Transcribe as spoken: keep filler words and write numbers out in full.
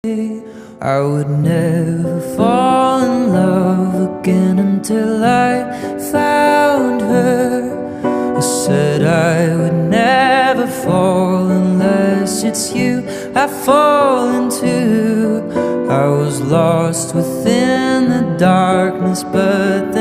I would never fall in love again until I found her. I said I would never fall unless it's you I fall into. I was lost within the darkness, but then